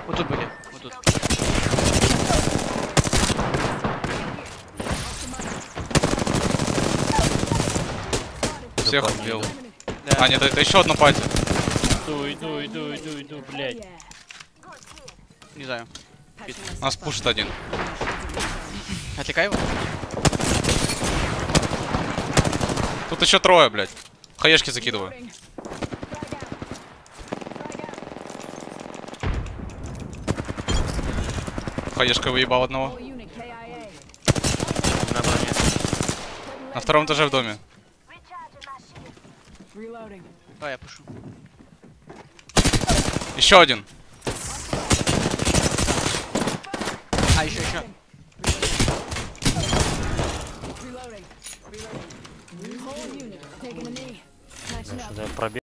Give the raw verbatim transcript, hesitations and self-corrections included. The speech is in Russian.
Вот тут были, вот тут. Всех убил. Да. А, нет, это еще одна пати. Иду, иду, иду, иду, иду, блядь. Не знаю. Нас пушит один. Отвлекай его. Тут еще трое, блядь. Хаешки закидываю. Хаешка выебал одного. На броне. На втором этаже в доме. Давай, я пушу. Еще один. А, еще, еще. Сюда пробег.